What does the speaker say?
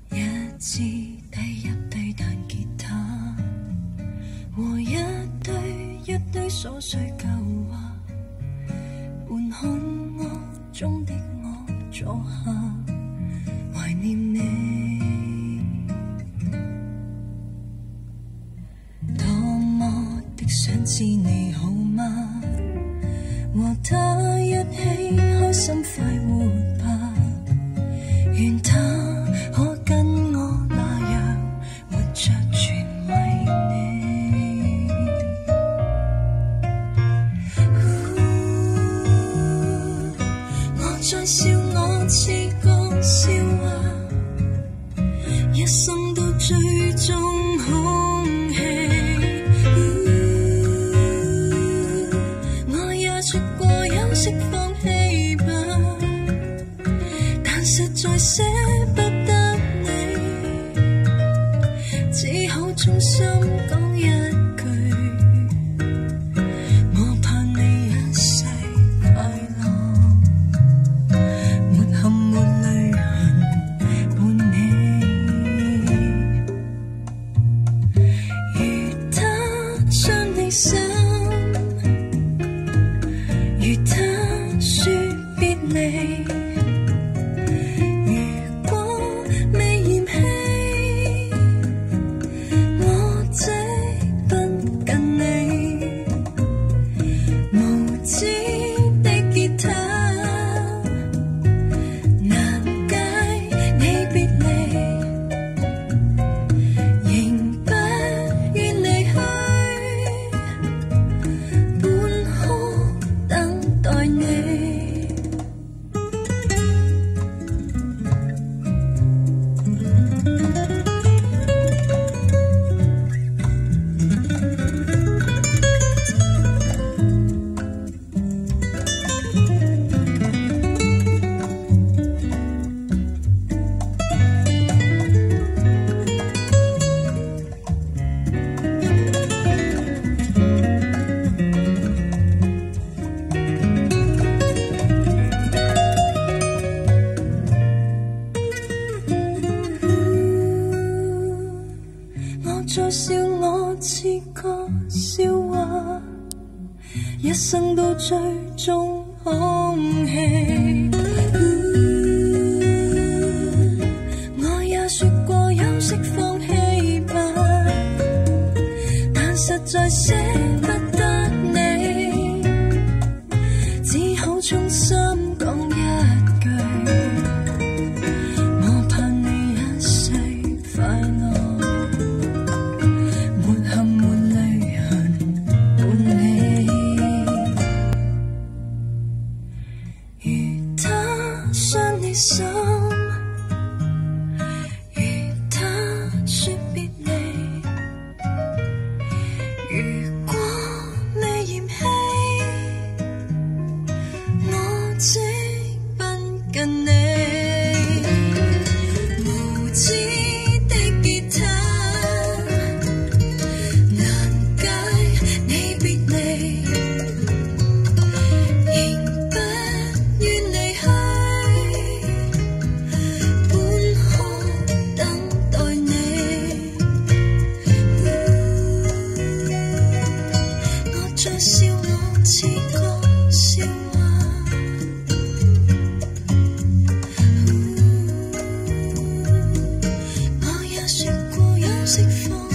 一支低一低彈吉他，和一堆瑣碎舊話，伴看我中的我坐下，懷念你。多麼的想知你好嗎？和他一起開心快活吧，願他可跟我那樣活着全為你。我在笑我似個笑話，一生都追蹤空氣。我也說過休息放棄吧，但實在捨不得你，只好衷心講一句，我盼你一世快樂，沒含沒淚痕伴你。如他將你心，如他說別離，如果未嫌棄，我即不近你。無知的吉他，難解你別離，仍不願離去，半哭等待你。我在笑我似個笑話，一生都追蹤空氣。我也說過休息放棄吧，但實在捨不得你，只好衷心講一句，我盼你一世快樂，沒含沒淚痕伴你。如他傷你心，如他說別離，如果未嫌棄，我即奔近你。無知的吉他，難解你別離，仍不願離去，半哭等待你。我在笑我似個笑話，我也說過休息放